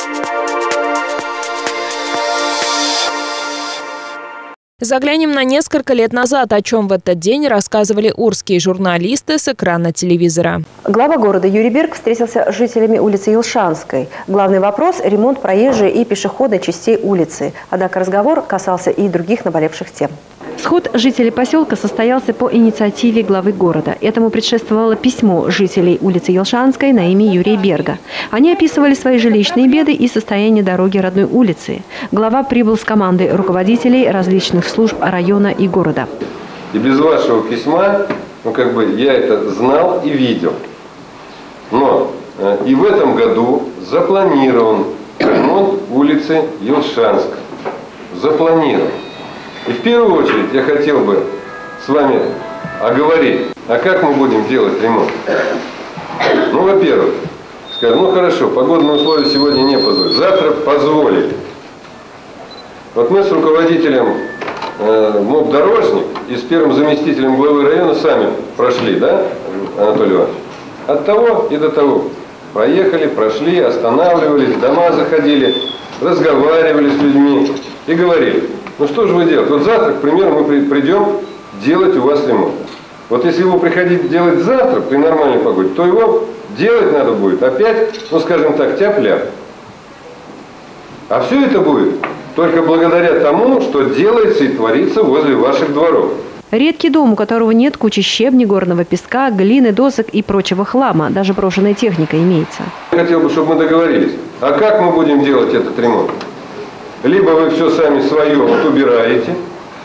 Заглянем на несколько лет назад, о чем в этот день рассказывали урские журналисты с экрана телевизора. Глава города Юрий Берг встретился с жителями улицы Елшанской. Главный вопрос – ремонт проезжей и пешеходной частей улицы. Однако разговор касался и других наболевших тем. Сход жителей поселка состоялся по инициативе главы города. Этому предшествовало письмо жителей улицы Елшанской на имя Юрия Берга. Они описывали свои жилищные беды и состояние дороги родной улицы. Глава прибыл с командой руководителей различных служб района и города. И без вашего письма, я это знал и видел. Но и в этом году запланирован ремонт улицы Елшанской. Запланирован. И в первую очередь я хотел бы с вами оговорить, а как мы будем делать ремонт? Во-первых, сказать, хорошо, погодные условия сегодня не позволят, завтра позволили. Вот мы с руководителем МОП-дорожник и с первым заместителем главы района сами прошли, да, Анатолий Иванович? От того и до того. Проехали, прошли, останавливались, дома заходили, разговаривали с людьми и говорили. Что же вы делаете? Вот завтра, к примеру, мы придем делать у вас ремонт. Вот если его приходить делать завтра при нормальной погоде, то его делать надо будет опять, тяп-ляп. А все это будет только благодаря тому, что делается и творится возле ваших дворов. Редкий дом, у которого нет кучи щебня, горного песка, глины, досок и прочего хлама. Даже брошенная техника имеется. Я хотел бы, чтобы мы договорились. А как мы будем делать этот ремонт? Либо вы все сами свое убираете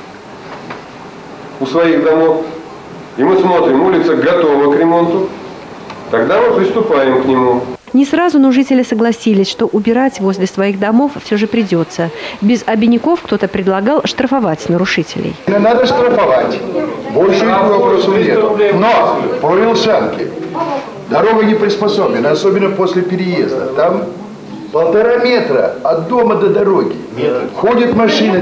у своих домов, и мы смотрим, улица готова к ремонту, тогда мы приступаем к нему. Не сразу, но жители согласились, что убирать возле своих домов все же придется. Без обиняков кто-то предлагал штрафовать нарушителей. Надо штрафовать. Больше вопросов нет. Но по Елшанке дорога не приспособлена, особенно после переезда. Там 1,5 метра от дома до дороги. Ходят машины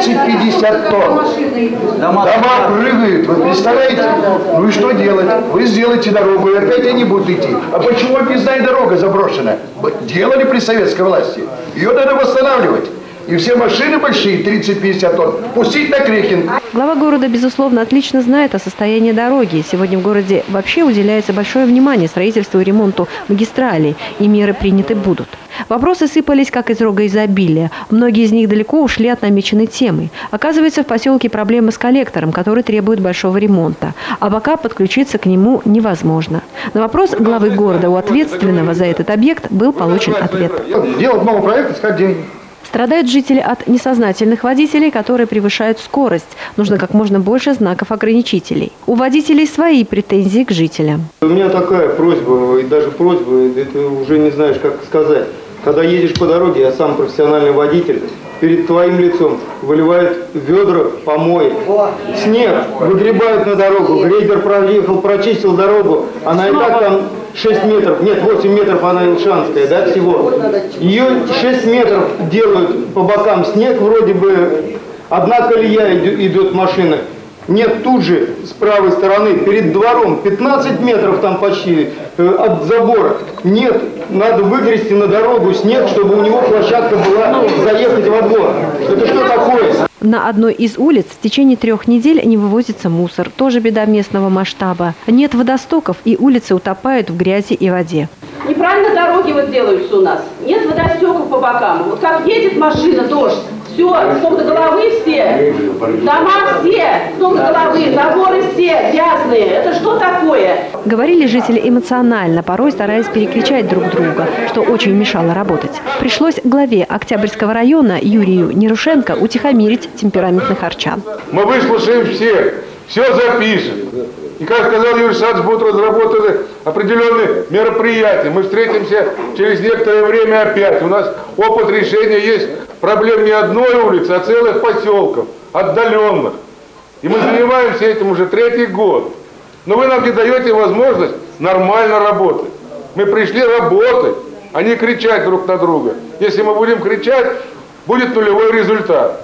30-50 тонн. Дома прыгают. Вы представляете? И что делать? Вы сделаете дорогу, и опять они будут идти. А почему объездная дорога заброшена? Делали при советской власти. Ее надо восстанавливать. И все машины большие, 30-50 тонн, пустить на Крехин. Глава города, безусловно, отлично знает о состоянии дороги. Сегодня в городе вообще уделяется большое внимание строительству и ремонту магистралей, и меры приняты будут. Вопросы сыпались как из рога изобилия. Многие из них далеко ушли от намеченной темы. Оказывается, в поселке проблемы с коллектором, который требует большого ремонта. А пока подключиться к нему невозможно. На вопрос главы города у ответственного за этот объект был получен ответ. Делать новый проект, искать деньги. Страдают жители от несознательных водителей, которые превышают скорость. Нужно как можно больше знаков ограничителей. У водителей свои претензии к жителям. У меня такая просьба, и даже просьба, это уже не знаешь, как сказать. Когда едешь по дороге, я сам профессиональный водитель, перед твоим лицом выливают ведра помои. Снег выгребают на дорогу, грейдер проехал, прочистил дорогу, она и так там 6 метров, нет, 8 метров она Елшанская, да, всего. Ее 6 метров делают по бокам снег, вроде бы одна колея идет машина. Нет, тут же с правой стороны, перед двором, 15 метров там почти от забора. Нет, надо выгрести на дорогу снег, чтобы у него площадка была заехать во двор. Это что такое? На одной из улиц в течение 3 недель не вывозится мусор. Тоже беда местного масштаба. Нет водостоков, и улицы утопают в грязи и воде. Неправильно дороги делаются у нас. Нет водостоков по бокам. Вот как едет машина, дождь. Все, с ног до головы все, дома все, с ног до головы, заборы все грязные. Это что такое? Говорили жители эмоционально, порой стараясь перекричать друг друга, что очень мешало работать. Пришлось главе Октябрьского района Юрию Нерушенко утихомирить темпераментных арчан. Мы выслушаем всех, все запишем. И, как сказал Юрий Александрович, будут разработаны определенные мероприятия. Мы встретимся через некоторое время опять. У нас опыт решения есть проблем не одной улицы, а целых поселков, отдаленных. И мы занимаемся этим уже 3-й год. Но вы нам не даете возможность нормально работать. Мы пришли работать, а не кричать друг на друга. Если мы будем кричать, будет нулевой результат.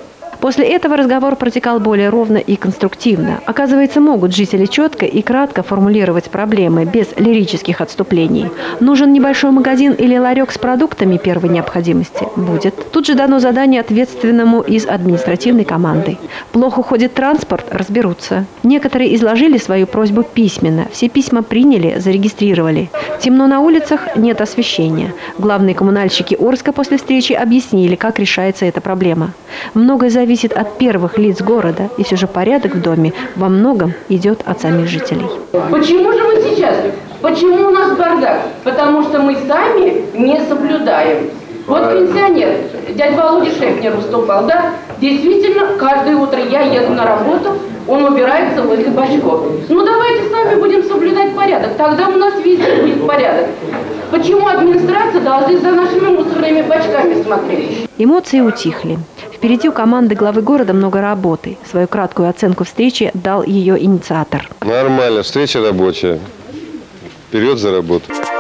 После этого разговор протекал более ровно и конструктивно. Оказывается, могут жители четко и кратко формулировать проблемы, без лирических отступлений. Нужен небольшой магазин или ларек с продуктами первой необходимости? Будет. Тут же дано задание ответственному из административной команды. Плохо ходит транспорт? Разберутся. Некоторые изложили свою просьбу письменно. Все письма приняли, зарегистрировали. Темно на улицах, нет освещения. Главные коммунальщики Орска после встречи объяснили, как решается эта проблема. Многое зависит от первых лиц города, и все же порядок в доме во многом идет от самих жителей. Почему же мы сейчас? Почему у нас бардак? Потому что мы сами не соблюдаем. Вот пенсионер, дядя Володя Шефнер выступал, да? Действительно, каждое утро я еду на работу, он убирается возле бачков. Ну давайте сами будем соблюдать порядок, тогда у нас везде будет порядок. Почему администрация должна за нашими мусорными бачками смотреть? Эмоции утихли. Впереди у команды главы города много работы. Свою краткую оценку встречи дал ее инициатор. Нормально, встреча рабочая. Вперед за работу.